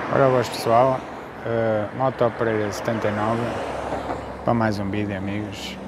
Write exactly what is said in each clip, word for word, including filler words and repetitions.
Ora boas pessoal, uh, Moto Pereira setenta e nove para mais um vídeo, amigos.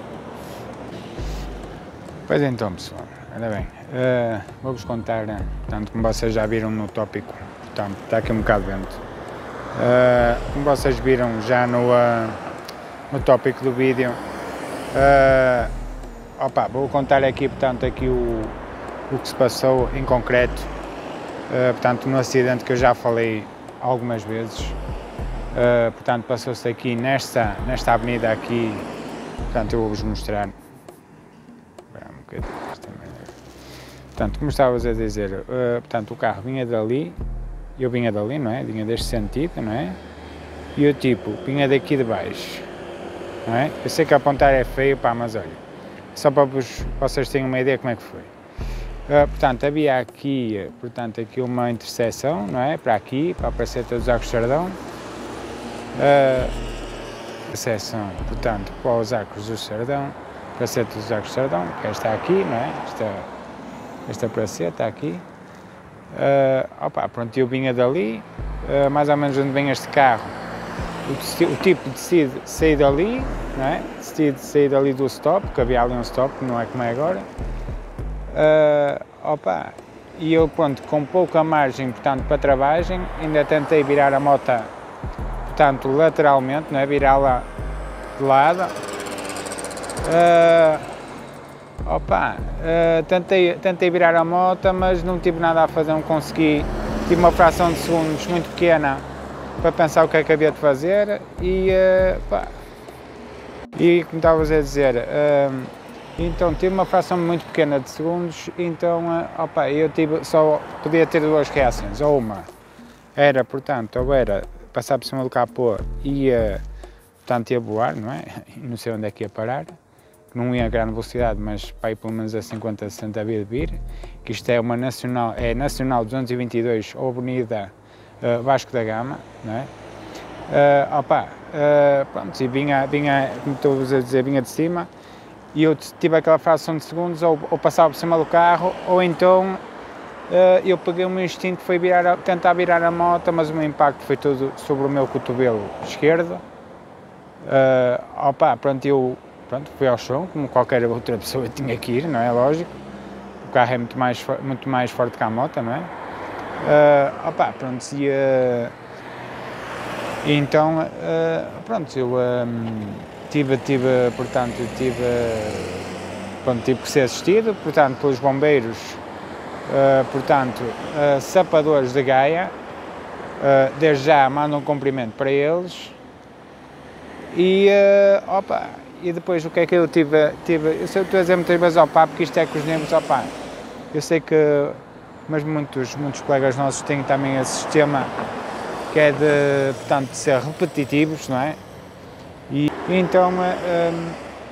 Pois então pessoal, ora bem, uh, vou-vos contar, portanto, como vocês já viram no tópico, portanto, está aqui um bocado de vento. Uh, como vocês viram já no, uh, no tópico do vídeo, uh, opa, vou contar aqui, portanto, aqui o, o que se passou em concreto, uh, portanto, no acidente que eu já falei algumas vezes. Uh, portanto, passou-se aqui nesta, nesta avenida aqui, portanto, eu vou-vos mostrar. Um portanto, como estavas a dizer, uh, portanto, o carro vinha dali, eu vinha dali, não é? Vinha deste sentido, não é? E eu, tipo, vinha daqui de baixo, não é? Eu sei que apontar é feio, pá, mas olha, só para vos, vocês terem uma ideia como é que foi. Uh, portanto, havia aqui, portanto, aqui uma interseção, não é? Para aqui, para a Praceta dos Arcos do Sardão. Uh, interseção, portanto, para os Arcos do Sardão, Praceta dos Arcos do Sardão, que esta aqui, não é? Esta, esta Praceta aqui. Uh, opa, pronto, eu vinha dali, uh, mais ou menos onde vem este carro. O, o tipo decide sair dali, não é? Decide sair dali do stop, porque havia ali um stop, não é como é agora. Uh, opa, e eu, pronto, com pouca margem, portanto, para travagem, ainda tentei virar a moto, portanto, lateralmente, não é? Virá-la de lado. Uh, opa, uh, tentei, tentei virar a moto, mas não tive nada a fazer, não consegui. Tive uma fração de segundos muito pequena para pensar o que é que havia de fazer e, uh, pá, e como estavas a dizer, uh, então tive uma fração muito pequena de segundos, então opa, eu tive, só podia ter duas reações, ou uma era, portanto, ou era passar por cima do capô e ia, portanto, ia voar, não é? Não sei onde é que ia parar, não ia a grande velocidade, mas para ir pelo menos a cinquenta, sessenta havia de vir, que isto é uma nacional, é nacional duzentos e vinte e dois ou avenida uh, Vasco da Gama, não é? Uh, opa, uh, pronto, e vinha, vinha, como estou a dizer, vinha de cima, e eu tive aquela fração de segundos, ou, ou passava por cima do carro, ou então uh, eu peguei o meu instinto, foi virar a, tentar virar a moto, mas o meu impacto foi todo sobre o meu cotovelo esquerdo. Uh, opa, pronto, eu pronto, fui ao chão, como qualquer outra pessoa tinha que ir, não é? Lógico, o carro é muito mais, muito mais forte que a moto, não é? Uh, opa, pronto, e, uh, e então, uh, pronto, eu... Um, Tive, tive, portanto, tive, pronto, tive que ser assistido, portanto, pelos bombeiros, uh, portanto, uh, sapadores de Gaia, uh, desde já mando um cumprimento para eles, e, uh, opa, e depois o que é que eu tive, tive eu sei que estou a dizer muitas vezes, opa, porque isto é que os negros, opa, eu sei que, mas muitos, muitos colegas nossos têm também esse sistema, que é de, portanto, de ser repetitivos, não é? E então, um,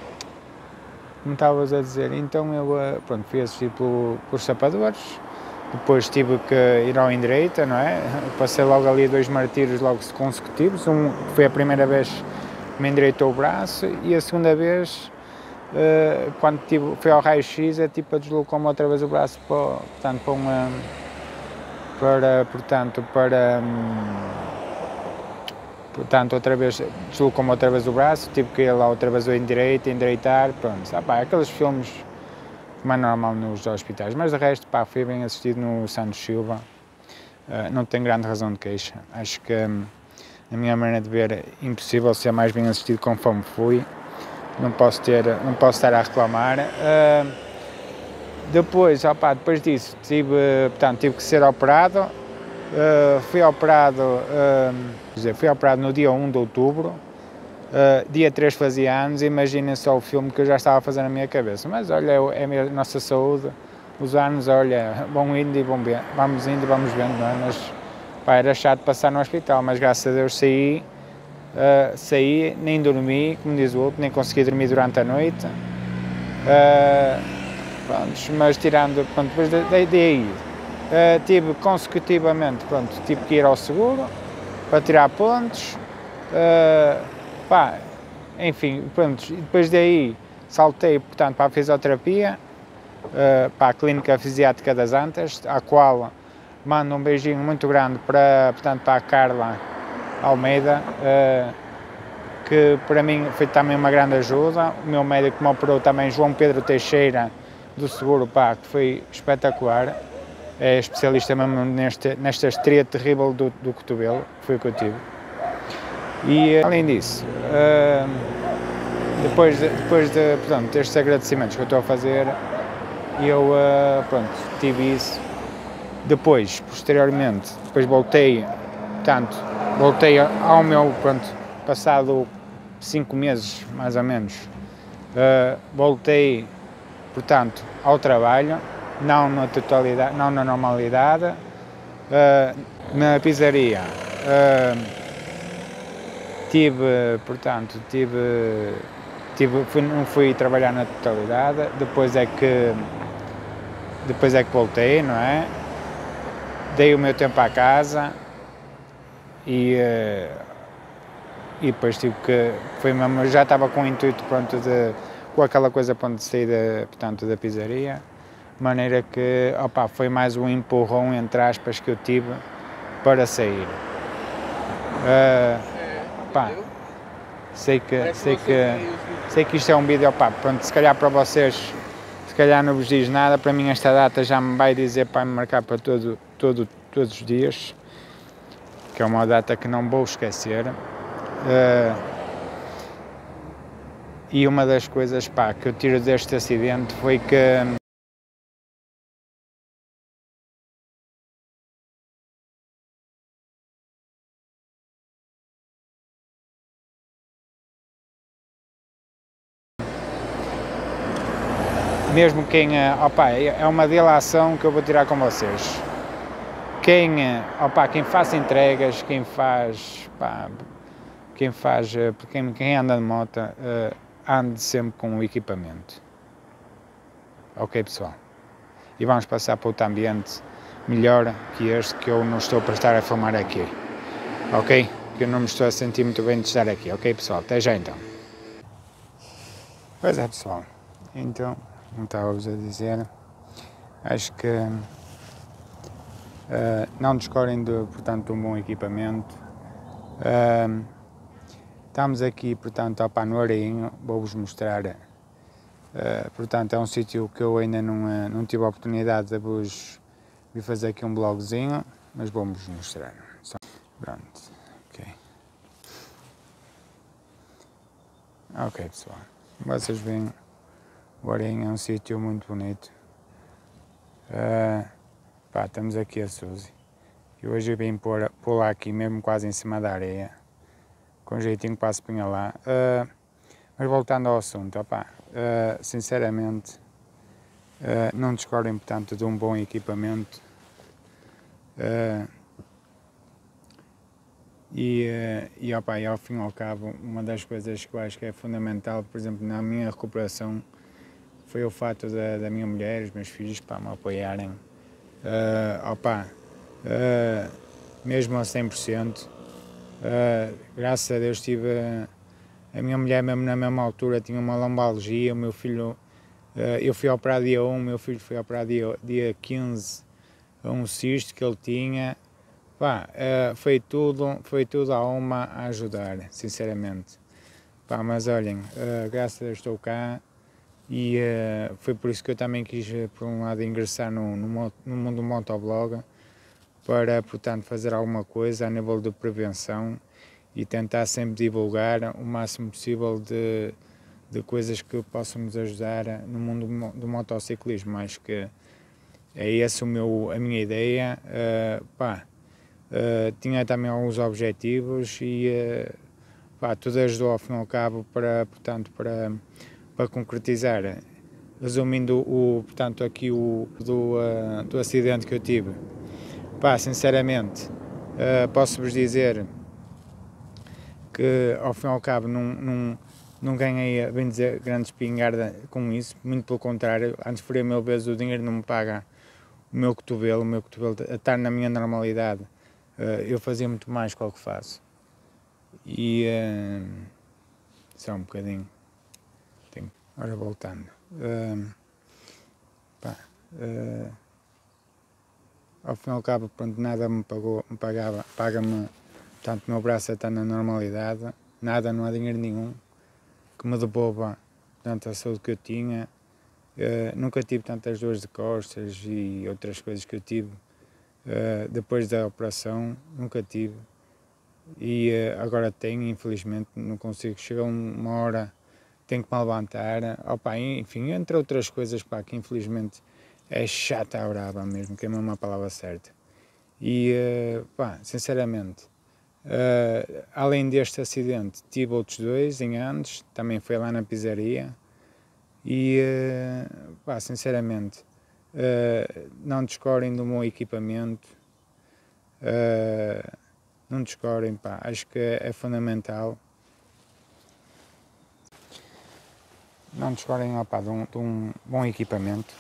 como estavas a dizer, então eu, pronto, fui assistido pelo, pelos sapadores, depois tive que ir ao Indireita, não é? Passei logo ali dois martírios logo consecutivos, um foi a primeira vez que me endireitou o braço e a segunda vez, uh, quando tive, fui ao raio-x, é tipo, deslocou-me outra vez o braço para, portanto, para uma, para, portanto, para... Um, Portanto, outra vez, deslocou-me outra vez o braço, tive que ir lá outra vez ao endireito, endireitar, pronto. Ah, pá, aqueles filmes como é normal nos hospitais, mas de resto, pá, fui bem assistido no Santos Silva, uh, não tenho grande razão de queixa. Acho que, um, a minha maneira de ver, é impossível ser mais bem assistido conforme fui, não posso, ter, não posso estar a reclamar. Uh, depois, ah, pá, depois disso, tive, portanto, tive que ser operado. Uh, fui operado, uh, quer dizer, fui operado no dia um de outubro, uh, dia três fazia anos, imaginem só o filme que eu já estava a fazer na minha cabeça, mas olha, é a nossa saúde, os anos, olha, vão indo e vão vendo, vamos indo e vamos vendo, não é? Mas, pá, era chato passar no hospital, mas graças a Deus saí, uh, saí, nem dormi, como diz o outro, nem consegui dormir durante a noite, uh, pronto, mas tirando, pronto, depois daí, daí Uh, tive consecutivamente, pronto, tive que ir ao seguro para tirar pontos, uh, pá, enfim, pronto, depois daí saltei, portanto, para a fisioterapia, uh, para a Clínica Fisiátrica das Antas, à qual mando um beijinho muito grande para, portanto, para a Carla Almeida, uh, que para mim foi também uma grande ajuda. O meu médico que me operou também, João Pedro Teixeira, do seguro, pá, que foi espetacular. É especialista mesmo neste, nesta estria terrível do, do cotovelo, que foi o que eu tive. E, além disso, uh, depois, de, depois de, portanto, destes agradecimentos que eu estou a fazer, eu, uh, pronto, tive isso. Depois, posteriormente, depois voltei, portanto, voltei ao meu, pronto, passado cinco meses, mais ou menos, uh, voltei, portanto, ao trabalho, não na totalidade, não na normalidade, uh, na pizzaria. Uh, tive, portanto, tive, tive fui, não fui trabalhar na totalidade, depois é que, depois é que voltei, não é? Dei o meu tempo à casa e, uh, e depois tive que, foi mesmo, já estava com o intuito, pronto, de, com aquela coisa, pronto, de sair da, portanto, da pizzaria, de maneira que, opa, foi mais um empurrão, entre aspas, que eu tive para sair. Uh, Pá, sei que, sei que, sei que isto é um vídeo, opa, pronto, se calhar para vocês, se calhar não vos diz nada, para mim esta data já me vai dizer para me marcar para todo, todo, todos os dias, que é uma data que não vou esquecer. Uh, e uma das coisas, pá, que eu tiro deste acidente foi que mesmo quem, opa, é uma dilação que eu vou tirar com vocês. Quem, opa, quem faz entregas, quem faz, pá, quem faz, quem, quem anda de moto, uh, ande sempre com o equipamento. Ok, pessoal? E vamos passar para outro ambiente melhor que este que eu não estou para estar a filmar aqui. Ok? Que eu não me estou a sentir muito bem de estar aqui. Ok, pessoal? Até já então. Pois é, pessoal. Então, como estava-vos a dizer, acho que uh, não descorem de, portanto, de um bom equipamento. Uh, estamos aqui, portanto, opa, no Areinho, vou-vos mostrar, uh, portanto, é um sítio que eu ainda não, uh, não tive a oportunidade de vos vir fazer aqui um blogzinho, mas vou-vos mostrar. Só, pronto, ok. Ok, pessoal, vocês veem, o Areinho é um sítio muito bonito. Uh, pá, estamos aqui a Suzy. E hoje eu vim pôr, pôr aqui mesmo quase em cima da areia, com jeitinho para se punha lá. Uh, mas voltando ao assunto, opá, uh, sinceramente, uh, não discordem, portanto, de um bom equipamento. Uh, e, uh, e, opá, e ao fim e ao cabo, uma das coisas que eu acho que é fundamental, por exemplo, na minha recuperação, foi o fato da, da minha mulher, os meus filhos, pá, me apoiarem. Uh, opá, uh, mesmo a cem por cento. Uh, graças a Deus tive uh, a minha mulher mesmo na mesma altura tinha uma lombalgia, o meu filho, uh, eu fui operar dia um, o meu filho foi operar dia, dia quinze a um cisto que ele tinha. Pá, uh, foi tudo, foi tudo a uma a ajudar, sinceramente. Pá, mas olhem, uh, graças a Deus estou cá e uh, foi por isso que eu também quis, por um lado, ingressar no, no, no mundo do motoblog, para, portanto, fazer alguma coisa a nível de prevenção e tentar sempre divulgar o máximo possível de, de coisas que possam nos ajudar no mundo do motociclismo. Acho que é essa o meu, a minha ideia. Uh, pá, uh, tinha também alguns objetivos e uh, pá, tudo ajudou ao fim e ao cabo para, portanto, para, para concretizar. Resumindo o, portanto, aqui o do, uh, do acidente que eu tive. Pá, sinceramente, uh, posso-vos dizer que ao fim e ao cabo não, não, não ganhei, bem dizer, grande espingarda com isso, muito pelo contrário, antes faria mil vezes, o dinheiro não me paga o meu cotovelo, o meu cotovelo a estar na minha normalidade, uh, eu fazia muito mais com o que faço. E uh, só um bocadinho, tenho, ora voltando, uh, pá, uh, ao fim e ao cabo, pronto, nada me pagou, me pagava, paga-me, portanto, o meu braço está na normalidade, nada, não há dinheiro nenhum que me devolva, portanto, a saúde que eu tinha. Uh, nunca tive tantas dores de costas e outras coisas que eu tive uh, depois da operação, nunca tive. E uh, agora tenho, infelizmente, não consigo. Chega uma hora, tenho que me levantar. Opa, enfim, entre outras coisas, pá, que infelizmente é chata a brava mesmo, que é mesmo uma palavra certa. E, uh, pá, sinceramente, uh, além deste acidente, tive outros dois em anos, também foi lá na pizzaria. E, uh, pá, sinceramente, uh, não descorem do meu equipamento, uh, não descorem, pá, acho que é, é fundamental. Não descorem, opá, de, um, de um bom equipamento.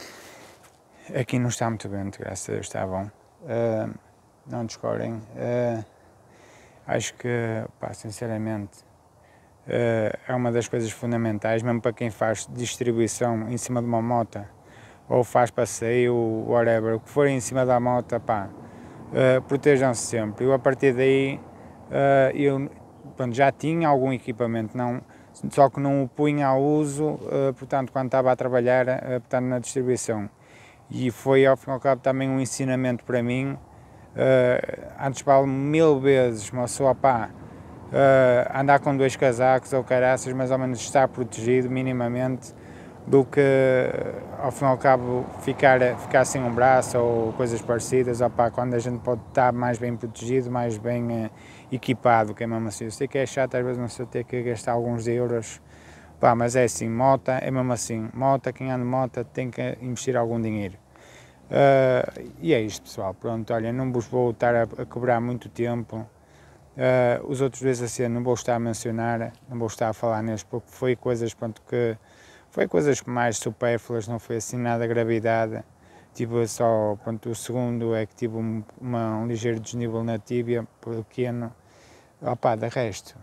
Aqui não está muito bem, graças a Deus está bom. Uh, não descorem. Uh, acho que, pá, sinceramente, Uh, é uma das coisas fundamentais, mesmo para quem faz distribuição em cima de uma moto ou faz passeio, whatever, o que for em cima da moto, pá, uh, protejam-se sempre. Eu a partir daí uh, eu, pronto, já tinha algum equipamento, não, só que não o punha ao uso, uh, portanto, quando estava a trabalhar uh, portanto, na distribuição. E foi ao fim e ao cabo também um ensinamento para mim. Uh, antes vale mil vezes uma pessoa, pá, Uh, andar com dois casacos ou caraças, mais ou menos estar protegido minimamente, do que ao fim e ao cabo ficar, ficar sem um braço ou coisas parecidas. Opa, quando a gente pode estar mais bem protegido, mais bem uh, equipado, que é mesmo assim. Eu sei que é chato às vezes não sei ter que gastar alguns euros, pá, mas é assim, moto é mesmo assim, moto, quem anda de moto tem que investir algum dinheiro. Uh, e é isto, pessoal, pronto, olha, não vos vou estar a, a cobrar muito tempo. Uh, os outros dois assim não vou estar a mencionar, não vou estar a falar neles, porque foi coisas, pronto, que foi coisas mais supérfluas, não foi assim nada gravidade. Tive só, pronto, o segundo é que tive um, uma, um ligeiro desnível na tíbia, pequeno. Opa, de resto,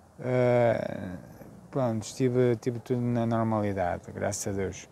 uh, pronto, estive, tive tudo na normalidade, graças a Deus.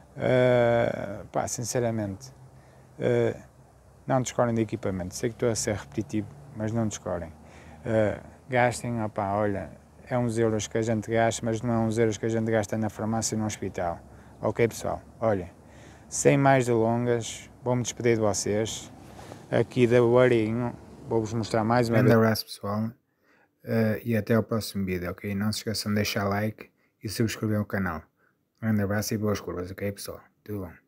Uh, pá, sinceramente, uh, não descorem de equipamento. Sei que estou a ser repetitivo, mas não descorem. Uh, gastem, opá, olha, é uns euros que a gente gasta, mas não é uns euros que a gente gasta na farmácia e no hospital. Ok, pessoal? Olha, sem mais delongas, vou-me despedir de vocês. Aqui da Arinho, vou-vos mostrar mais uma vez. Um abraço, pessoal, uh, e até ao próximo vídeo, ok? Não se esqueçam de deixar like e subscrever o canal. Um grande abraço e boas curvas, ok, pessoal? Tudo bom?